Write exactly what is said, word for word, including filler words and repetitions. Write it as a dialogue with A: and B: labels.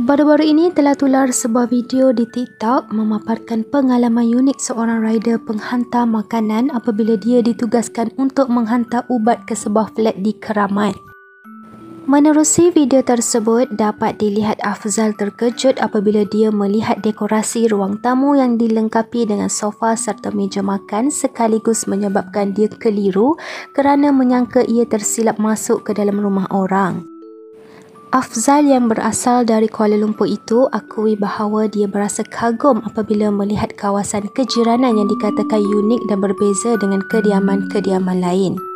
A: Baru-baru ini telah tular sebuah video di TikTok memaparkan pengalaman unik seorang rider penghantar makanan apabila dia ditugaskan untuk menghantar ubat ke sebuah flat di Keramat. Menerusi video tersebut, dapat dilihat Afzal terkejut apabila dia melihat dekorasi ruang tamu yang dilengkapi dengan sofa serta meja makan, sekaligus menyebabkan dia keliru kerana menyangka ia tersilap masuk ke dalam rumah orang. Afzal yang berasal dari Kuala Lumpur itu akui bahawa dia berasa kagum apabila melihat kawasan kejiranan yang dikatakan unik dan berbeza dengan kediaman-kediaman lain.